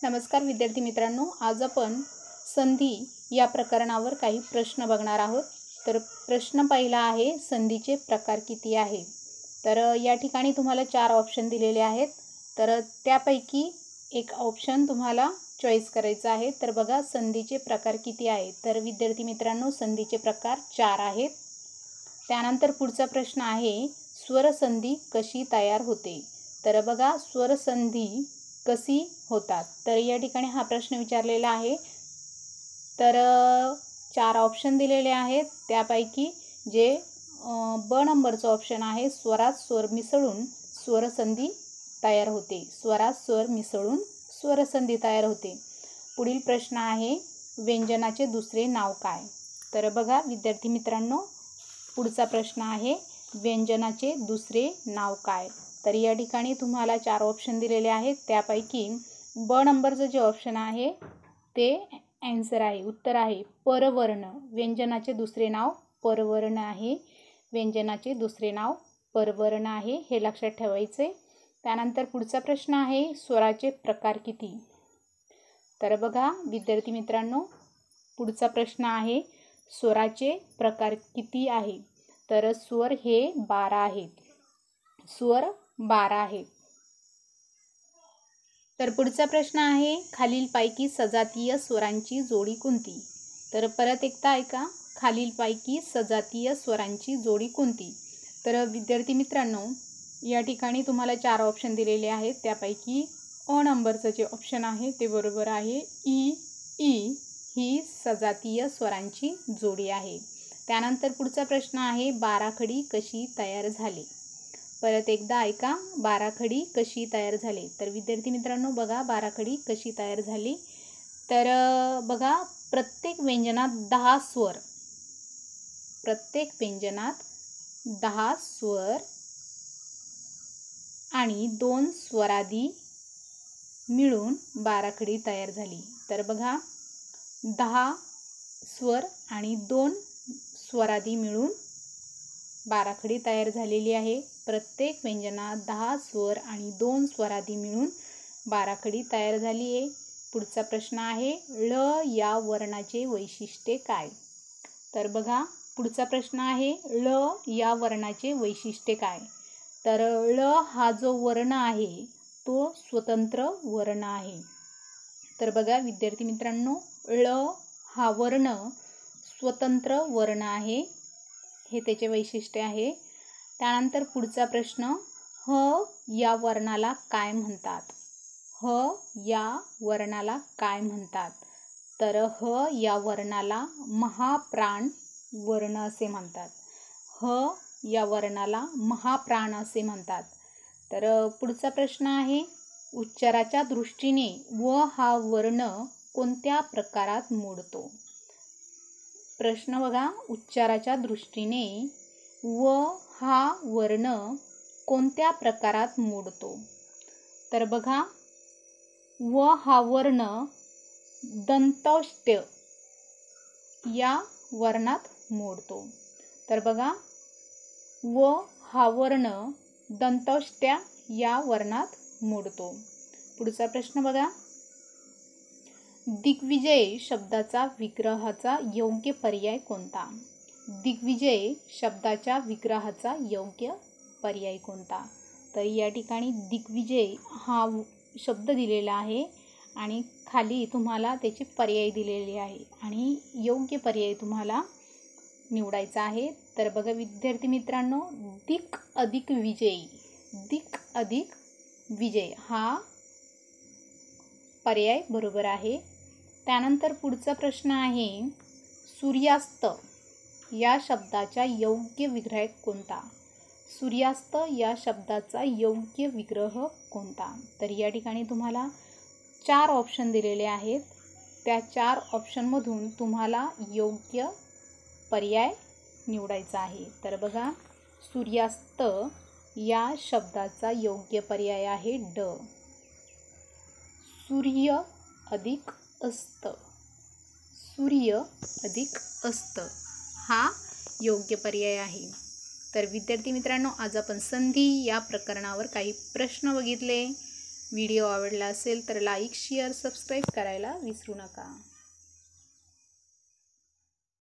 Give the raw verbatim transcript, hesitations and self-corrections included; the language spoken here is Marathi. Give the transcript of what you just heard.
नमस्कार विद्यार्थी मित्रांनो, आज आपण संधी या प्रकरणावर काही प्रश्न बघणार आहोत। तर प्रश्न पहिला आहे, संधीचे प्रकार किती आहे। तर या ठिकाणी तुम्हाला चार ऑप्शन दिलेले आहेत। तर त्यापैकी एक ऑप्शन तुम्हाला चॉईस करायचा आहे। तर बघा, संधीचे प्रकार किती आहेत। तर विद्यार्थी मित्रांनो, संधीचे प्रकार चार आहेत। त्यानंतर पुढचा प्रश्न आहे, स्वरसंधी कशी तयार होते। तर बघा, स्वरसंधी कशी होतात। तर या ठिकाणी हा प्रश्न विचारलेला आहे। तर चार ऑप्शन दिलेले आहेत। त्यापैकी जे ब नंबरचा ऑप्शन आहे, स्वरात स्वर मिसळून स्वरसंधी तयार होते। स्वरात स्वर मिसळून स्वरसंधी तयार होते। पुढील प्रश्न आहे, व्यंजनाचे दुसरे नाव काय। तर बघा विद्यार्थी मित्रांनो, पुढचा प्रश्न आहे, व्यंजनाचे दुसरे नाव काय। तर या ठिकाणी तुम्हाला चार ऑप्शन दिलेले आहेत। त्यापैकी ब नंबरचं जे ऑप्शन आहे ते आन्सर आहे, उत्तर आहे परवर्ण। व्यंजनाचे दुसरे नाव परवर्ण आहे। व्यंजनाचे दुसरे नाव परवर्ण आहे, हे लक्षात ठेवायचे। त्यानंतर पुढचा प्रश्न आहे, स्वराचे प्रकार किती। तर बघा विद्यार्थी मित्रांनो, पुढचा प्रश्न आहे, स्वराचे प्रकार किती आहे। तर स्वर हे बारा आहेत। स्वर बारा आहेत। तर पुढचा प्रश्न आहे, खालीलपैकी सजातीय स्वरांची जोडी कोणती। तर परत एकदा ऐका, खालीलपैकी सजातीय स्वरांची जोडी कोणती। तर विद्यार्थी मित्रांनो, या ठिकाणी तुम्हाला चार ऑप्शन दिलेले आहेत। त्यापैकी अ नंबरचं जे ऑप्शन आहे ते बरोबर आहे। ई ई ही सजातीय स्वरांची जोडी आहे। त्यानंतर पुढचा प्रश्न आहे, बाराखडी कशी तयार झाली। परत एकदा ऐका, बाराखडी कशी तयार झाली। तर विद्यार्थी मित्रांनो बघा, बाराखडी कशी तयार झाली। तर बघा, प्रत्येक व्यंजनात दहा स्वर प्रत्येक व्यंजनात दहा स्वर आणि दोन स्वरादी मिळून बाराखडी तयार झाली। तर बघा, दहा स्वर आणि दोन स्वरादी मिळून बाराखडी तयार झालेली आहे। प्रत्येक व्यंजनात दहा स्वर आणि दोन स्वरादी मिळून बाराखडी तयार झाली आहे। पुढचा प्रश्न आहे, ळ या वर्णाचे वैशिष्ट्य काय। तर बघा, पुढचा प्रश्न आहे, ळ या वर्णाचे वैशिष्ट्य काय। तर ळ हा जो वर्ण आहे तो स्वतंत्र वर्ण आहे। तर बघा विद्यार्थी मित्रांनो, ळ हा वर्ण स्वतंत्र वर्ण आहे, हे त्याचे वैशिष्ट्य आहे। त्यानंतर पुढचा प्रश्न, ह या वर्णाला काय म्हणतात। ह या वर्णाला काय म्हणतात। तर ह या वर्णाला महाप्राण वर्ण असे म्हणतात। ह या वर्णाला महाप्राण असे म्हणतात। तर पुढचा प्रश्न आहे, उच्चाराच्या दृष्टीने व हा वर्ण कोणत्या प्रकारात मोडतो। प्रश्न बघा, उच्चाराच्या दृष्टीने व हा वर्ण कोणत्या प्रकारात मोडतो। तर बघा, व हा वर्ण दंतौष्ठ्य या वर्णात मोडतो। तर बघा, व हा वर्ण दंतौष्ठ्य या वर्णात मोडतो। पुढचा प्रश्न बघा, दिग्विजय शब्दाचा विग्रहाचा योग्य पर्याय कोणता। दिग्विजय शब्दाच्या विग्रहाचा योग्य पर्याय कोणता। तर या ठिकाणी दिग्विजय हा शब्द दिलेला आहे आणि खाली तुम्हाला त्याचे पर्याय दिलेले आहे आणि योग्य पर्याय तुम्हाला निवडायचा आहे। तर बघा विद्यार्थी मित्रांनो, दिक अधिक विजय दिक अधिक विजय हा पर्याय बरोबर आहे। त्यानंतर पुढचा प्रश्न आहे, सूर्यास्त या शब्दाचा योग्य विग्रह कोणता। सूर्यास्त या शब्दाचा योग्य विग्रह कोणता। तर या ठिकाणी तुम्हाला चार ऑप्शन दिलेले आहेत। त्या चार ऑप्शनमधून तुम्हाला योग्य पर्याय निवडायचा आहे। तर बघा, सूर्यास्त या शब्दाचा योग्य पर्याय आहे ड। सूर्य अधिक अस्त सूर्य अधिक अस्त हा योग्य पर्याय आहे। तर विद्यार्थी मित्रांनो, आज आपण संधी या प्रकरणावर काही प्रश्न बघितले। व्हिडिओ आवडला असेल तर लाईक शेअर सबस्क्राईब करायला विसरू नका.